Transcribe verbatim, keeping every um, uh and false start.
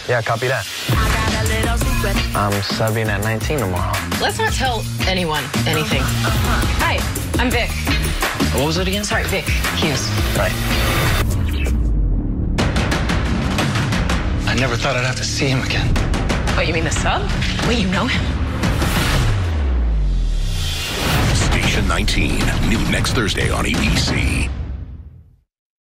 Yeah, copy that. I'm subbing at nineteen tomorrow. Let's not tell anyone anything. Hi, I'm Vic. What was it again? Sorry, Vic Hughes. Right. I never thought I'd have to see him again. What, you mean the sub? Wait, you know him? Station nineteen, new next Thursday on A B C.